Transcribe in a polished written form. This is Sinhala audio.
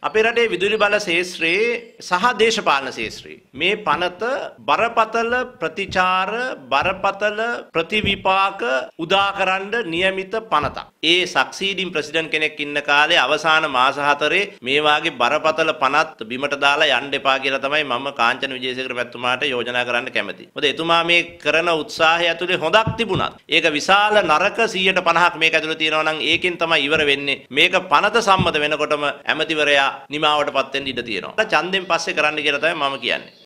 අපේ රටේ විදුලි බල ශේෂ්ත්‍රයේ සහ දේශපාලන ශේෂ්ත්‍රයේ මේ පනත බරපතල ප්‍රතිචාර බරපතල ප්‍රතිවිපාක උදාකරන්න નિયમિત පනතක්. ඒ සක්සීඩින් ප්‍රෙසිඩන්ට් කෙනෙක් ඉන්න කාලේ අවසාන මාස 4 මේ වාගේ බරපතල පනත් බිමට දාලා යන්න එපා කියලා තමයි මම කාංචන විජේසේකර මැතිතුමාට යෝජනා කරන්න කැමතියි. මොකද එතුමා මේ කරන උත්සාහය ඇතුලේ හොඳක් තිබුණත් ඒක විශාල නරක 150ක් මේක ඇතුලේ තියෙනවා නම් ඒකෙන් තමයි ඉවර වෙන්නේ. මේක පනත සම්මත වෙනකොටම ඇමතිවරයා නිමාවටපත් වෙන්න ඉඩ තියෙනවා. ඡන්දෙන් පස්සේ කරන්න කියලා තමයි මම කියන්නේ.